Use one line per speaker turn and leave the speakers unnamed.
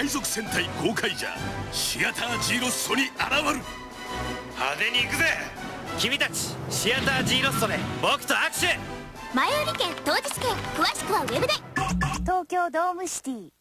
海賊戦隊ゴーカイジャーシアター G ロッソに現る。派手に行くぜ君たち。シアター G ロッソで僕と握手。
前売り券当日券詳しくはウェブで。
東京ドームシティ